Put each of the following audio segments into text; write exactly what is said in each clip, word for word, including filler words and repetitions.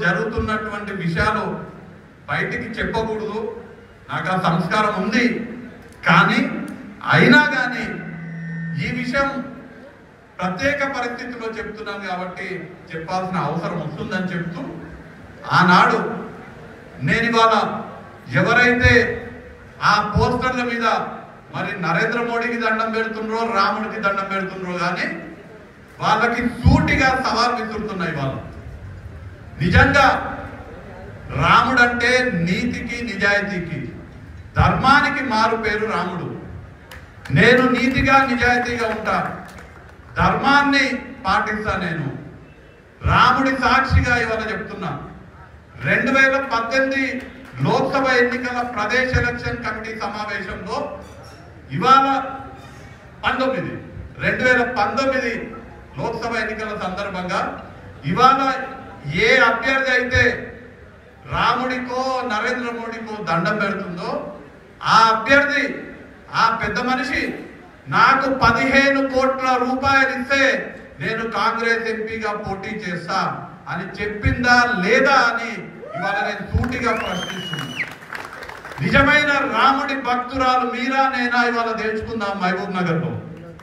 జరుగుతున్నటువంటి విషయాలు బయటికి చెప్పకూడదు, నాకు ఆ సంస్కారం ఉంది. కానీ అయినా కానీ ఈ విషయం ప్రత్యేక పరిస్థితిలో చెప్తున్నాను కాబట్టి చెప్పాల్సిన అవసరం వస్తుందని చెప్తూ, ఆనాడు నేను ఇవాళ ఎవరైతే ఆ పోస్టర్ల మీద మరి నరేంద్ర మోడీకి దండం పెడుతుండ్రో రాముడికి దండం పెడుతుండ్రో కానీ వాళ్ళకి సూటిగా సవాల్ విసురుతున్నాయి. వాళ్ళు నిజంగా రాముడంటే నీతికి నిజాయితీకి ధర్మానికి మారు పేరు రాముడు. నేను నీతిగా నిజాయితీగా ఉంటా, ధర్మాన్ని పాటిస్తా. నేను రాముడి సాక్షిగా ఇవాళ చెప్తున్నా, రెండు వేల పద్దెనిమిది లోక్సభ ఎన్నికల ప్రదేశ్ ఎలక్షన్ కమిటీ సమావేశంలో ఇవాళ పంతొమ్మిది రెండు వేల పంతొమ్మిది లోక్సభ ఎన్నికల సందర్భంగా ఇవాళ ఏ అభ్యర్థి అయితే రాముడికో నరేంద్ర మోడీకో దండం పెడుతుందో ఆ అభ్యర్థి, ఆ పెద్ద మనిషి నాకు పదిహేను కోట్ల రూపాయలు ఇస్తే నేను కాంగ్రెస్ ఎంపీగా పోటీ చేస్తా అని చెప్పిందా లేదా అని ఇవాళ నేను సూటిగా ప్రశ్నిస్తున్నాను. నిజమైన రాముడి భక్తురాలు మీరా నేనా ఇవాళ తెలుసుకుందాం. మహబూబ్ నగర్ లో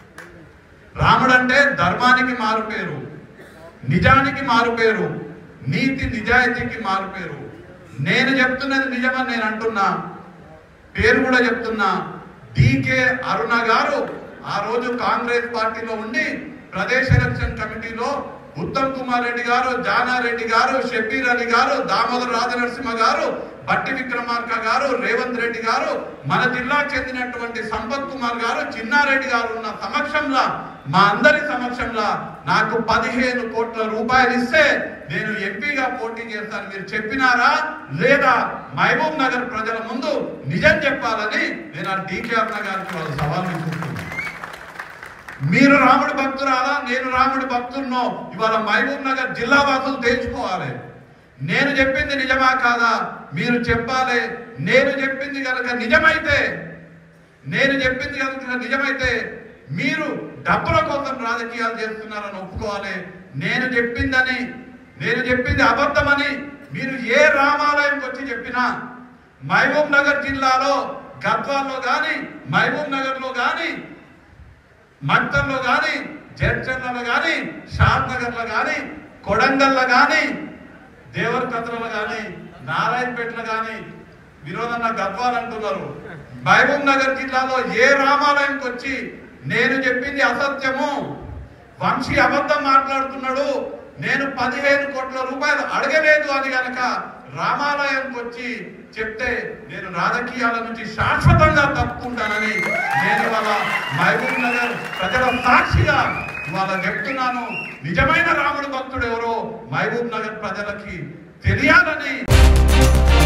రాముడు అంటే ధర్మానికి మారు పేరు, నిజానికి మారు పేరు, నీతి నిజాయితీకి మారు పేరు. నేను చెప్తున్నది నిజమని నేను అంటున్నా, పేరు కూడా చెప్తున్నా. డికే అరుణ గారు ఆ రోజు కాంగ్రెస్ పార్టీలో ఉండి ప్రదేశ్ ఎలక్షన్ కమిటీలో ఉత్తమ్ కుమార్ రెడ్డి గారు, జానారెడ్డి గారు, షబీర్ అలీ గారు, దామోదర్ రాజనరసింహ గారు, బట్టి విక్రమార్క గారు, రేవంత్ రెడ్డి గారు, మన జిల్లాకు చెందినటువంటి సంపత్ కుమార్ గారు, చిన్నారెడ్డి గారు ఉన్న సమక్షంలో, మా అందరి సమక్షంలో నాకు పదిహేను కోట్ల రూపాయలు ఇస్తే నేను ఎంపీగా పోటీ చేస్తాను మీరు చెప్పినారా లేదా? మహబూబ్ నగర్ ప్రజల ముందు నిజం చెప్పాలని నేను ఆ డీకే అరుణ గారికి వాళ్ళు సవాల్ విసురుతున్నాను. మీరు రాముడి భక్తురాలా, నేను రాముడి భక్తున్నో ఇవాళ మహబూబ్ నగర్ జిల్లా వాసులు తెలుసుకోవాలి. నేను చెప్పింది నిజమా కాదా మీరు చెప్పాలి. నేను చెప్పింది కనుక నిజమైతే నేను చెప్పింది కనుక నిజమైతే మీరు డబ్బుల కోసం రాజకీయాలు చేస్తున్నారని ఒప్పుకోవాలి. నేను చెప్పిందని నేను చెప్పింది అబద్ధమని మీరు ఏ రామాలయంకి వచ్చి చెప్పినా, మహబూబ్ నగర్ జిల్లాలో గద్వాల్లో కానీ, మహబూబ్ నగర్ లో కానీ, మక్తల్లో కానీ, జడ్చర్లలో కానీ, షాద్ నగర్ లో కానీ, కొడంగల్లో కానీ, దేవరకత్రలో కానీ, నారాయణపేటలో కానీ, వినోదన్న గద్వాల్ అంటున్నారు. మహబూబ్ నగర్ జిల్లాలో ఏ రామాలయంకి వచ్చి నేను చెప్పింది అసత్యము, వంశీ అబద్ధం మాట్లాడుతున్నాడు, నేను పదిహేను కోట్ల రూపాయలు అడగలేదు అని గనక రామాలయంకి వచ్చి చెప్తే నేను రాజకీయాల నుంచి శాశ్వతంగా తప్పుకుంటానని నేను ఇవాళ మహబూబ్ నగర్ ప్రజల సాక్షిగా ఇవాళ చెప్తున్నాను. నిజమైన రాముడి భక్తుడు ఎవరో మహబూబ్ నగర్ ప్రజలకి తెలియాలని